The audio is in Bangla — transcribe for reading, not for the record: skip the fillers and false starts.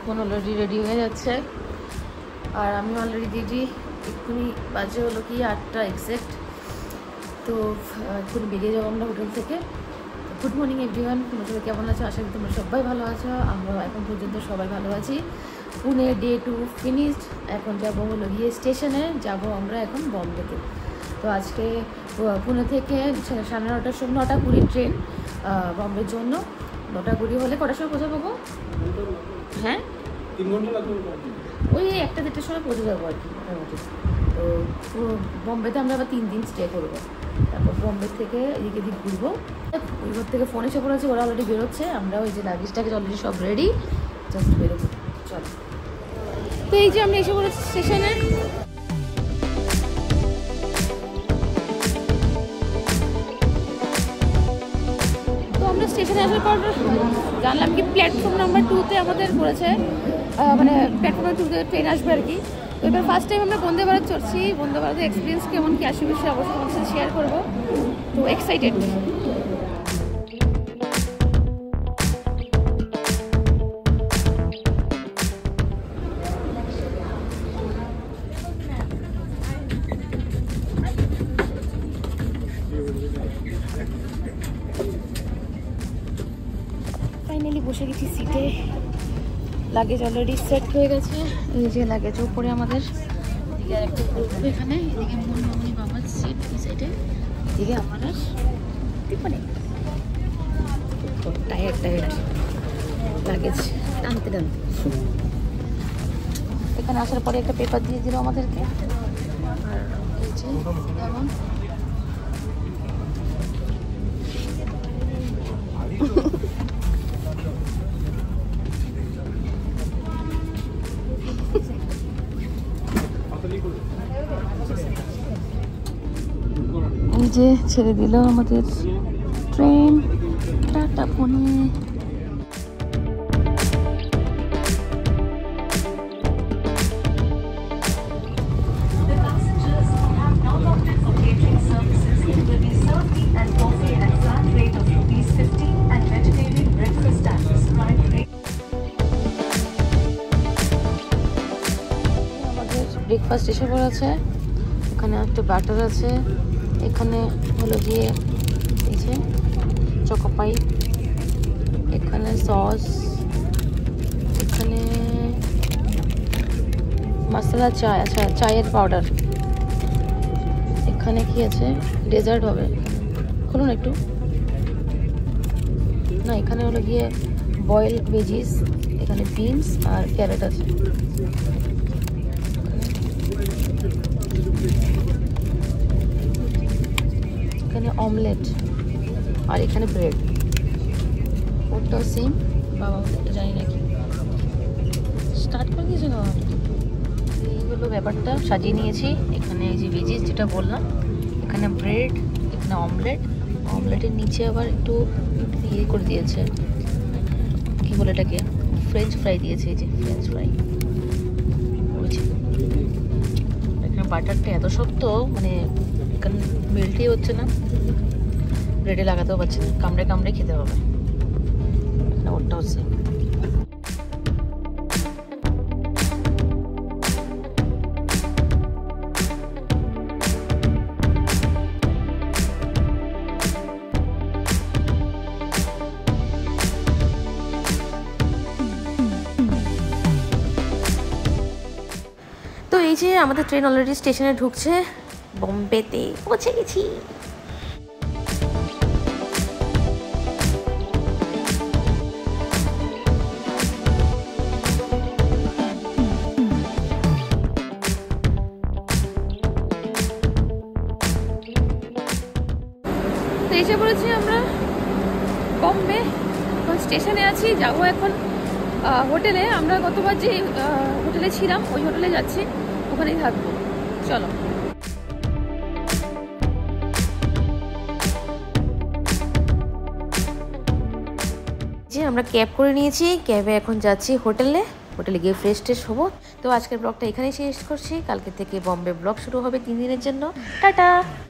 এখন অলরেডি রেডি হয়ে যাচ্ছে আর আমি অলরেডি রেডি। এক্ষুনি বাজে হলো কি 8টা এক্সাক্ট। তো এক্ষুনি বেরিয়ে যাবো আমরা হোটেল থেকে। গুড মর্নিং এভরিওয়ান, তোমরা সবাই কেমন আছো? আশা করি তোমরা সবাই ভালো আছো। আমরা এখন পর্যন্ত সবাই ভালো আছি। Pune day 2 finished. এখন যাবো হলো গিয়ে স্টেশনে, যাবো আমরা এখন বম্বেতে। তো আজকে পুনে থেকে 9:30টার সময় 9:20 ট্রেন বম্বের জন্য। 9:20 হলে কটার সময় পৌঁছাবো গো? হ্যাঁ 3 ঘন্টা লাগবে। ওই 1টা-1:30টার সময় পৌঁছে যাবো আর কি মোটামুটি। তো বম্বেতে আমরা আবার 3 দিন স্টে করবো। তারপর বম্বে থেকে এদিক এদিক ঘুরবো। ওই ঘর থেকে ফোন এসে পড়েছে, ওরা অলরেডি বেরোচ্ছে। আমরা ওই যে লাগেজটাকে অলরেডি সব রেডি, জাস্ট বেরোবো। চলো। তো এই যে আমরা এসে পড়েছি স্টেশনে। তো আমরা স্টেশনে আসার পর জানলাম কি প্ল্যাটফর্ম নাম্বার 2-তে আমাদের পড়েছে, মানে প্ল্যাটফর্ম নাম্বার 2-তে ট্রেন আসবে আর কি। তো এবার ফার্স্ট টাইম আমরা বন্দে ভারত চড়ছি। বন্দে ভারতের এক্সপিরিয়েন্স কেমন কি আসবে সে অবশ্যই তোমার সাথে শেয়ার করবো। তো এক্সাইটেড। ফাইনালি বসে গেছি সিটে। লাগেজ অলরেডি সেট হয়ে গেছে। এই যে লাগেজ উপরে আমাদের, এদিকে আর একটা গ্রুপ এখানে, এদিকে মনি বাবার সিট এই সাইডে, এদিকে আমাদের টিফানে। টায়ার্ড লাগেজ টানতে এখানে আসার পরে একটা পেপার দিয়ে দিল আমাদেরকে। আর এই যে যেমন এই যে ছেড়ে দিল আমাদের ট্রেন। টাটা পুনে। ব্রেকফাস্ট এসে পড়েছে। এখানে একটা ব্যাটার আছে, এখানে হলো গিয়ে এই যে চকোপাই, এখানে সস, এখানে মশলা চায়, আচ্ছা চায়ের পাউডার। এখানে কি আছে? ডেজার্ট হবে। খুলুন একটু। না, এখানে হলো গিয়ে বয়েল ভেজিস, এখানে বিনস আর ক্যারেট আছে। এখানে অমলেট আর এখানে ব্রেড। ওটাও সেম। বাবা ওটা জানি নাকি স্টার্ট করে দিয়েছে না। এইগুলো ব্যাপারটা সাজিয়ে নিয়েছি। এখানে এই যে ভেজিস যেটা বললাম, এখানে ব্রেড, এখানে অমলেট। অমলেটের নিচে আবার একটু ইয়ে করে দিয়েছে, কি বলে এটাকে, ফ্রেঞ্চ ফ্রাই দিয়েছে। এই যে ফ্রেঞ্চ ফ্রাই। এখানে বাটারটা এত শক্ত, মানে এখানে মেল্টই হচ্ছে না, ব্রেডে লাগাতেও পারছি না, কামড়ে খেতে হবে। ওটা হচ্ছে তো এই যে আমাদের ট্রেন অলরেডি স্টেশনে ঢুকছে। বম্বেতে পৌঁছে গেছি। তো এসে পড়েছি আমরা বম্বে। এখন স্টেশনে আছি, যাবো এখন হোটেলে। আমরা গতবার যে হোটেলে ছিলাম ওই হোটেলে যাচ্ছি, ওখানেই থাকবো। চলো। যে আমরা ক্যাব করে নিয়েছি, ক্যাবে এখন যাচ্ছি হোটেলে। হোটেলে গিয়ে ফ্রেশ ট্রেশ হবো। তো আজকের ব্লগটা এখানেই শেষ করছি। কালকে থেকে বম্বে ব্লগ শুরু হবে 3 দিনের জন্য। টাটা।